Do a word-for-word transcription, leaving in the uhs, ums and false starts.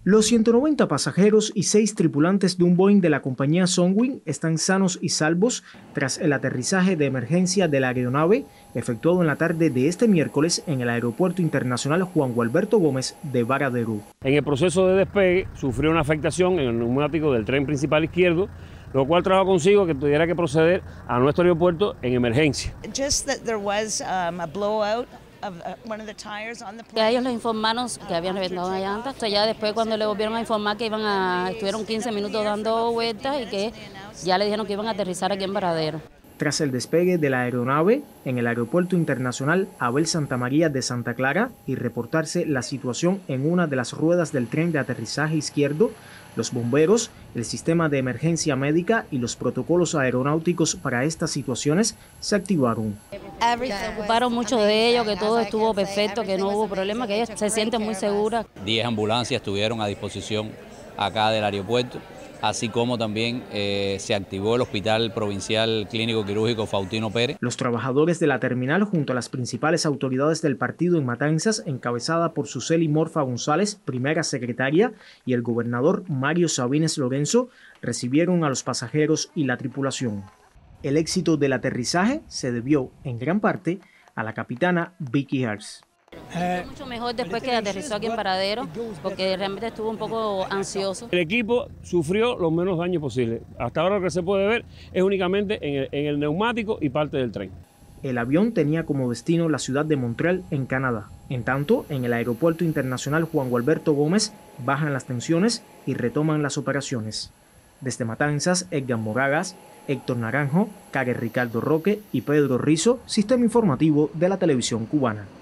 Los ciento noventa pasajeros y seis tripulantes de un Boeing de la compañía Sunwing están sanos y salvos tras el aterrizaje de emergencia de la aeronave efectuado en la tarde de este miércoles en el Aeropuerto Internacional Juan Gualberto Gómez de Varadero. En el proceso de despegue sufrió una afectación en el neumático del tren principal izquierdo, lo cual trajo consigo que tuviera que proceder a nuestro aeropuerto en emergencia. Just that there was um, a blowout. Que a ellos les informaron que habían reventado una llanta. Entonces ya después cuando le volvieron a informar que iban a, estuvieron quince minutos dando vueltas y que ya le dijeron que iban a aterrizar aquí en Varadero. Tras el despegue de la aeronave en el Aeropuerto Internacional Abel Santamaría de Santa Clara y reportarse la situación en una de las ruedas del tren de aterrizaje izquierdo, los bomberos, el sistema de emergencia médica y los protocolos aeronáuticos para estas situaciones se activaron. Se ocuparon mucho de ellos, que todo estuvo perfecto, que no hubo problema, que ellos se sienten muy seguras. Diez ambulancias estuvieron a disposición acá del aeropuerto, así como también eh, se activó el Hospital Provincial Clínico Quirúrgico Faustino Pérez. Los trabajadores de la terminal junto a las principales autoridades del partido en Matanzas, encabezada por Suseli Morfa González, primera secretaria, y el gobernador Mario Sabines Lorenzo, recibieron a los pasajeros y la tripulación. El éxito del aterrizaje se debió, en gran parte, a la capitana Vicky Hers. Fue mucho mejor después que aterrizó aquí en Varadero, porque realmente estuvo un poco ansioso. El equipo sufrió los menos daños posibles. Hasta ahora lo que se puede ver es únicamente en el, en el neumático y parte del tren. El avión tenía como destino la ciudad de Montreal, en Canadá. En tanto, en el Aeropuerto Internacional Juan Gualberto Gómez bajan las tensiones y retoman las operaciones. Desde Matanzas, Edgar Moragas, Héctor Naranjo, Karen Ricardo Roque y Pedro Rizo, Sistema Informativo de la Televisión Cubana.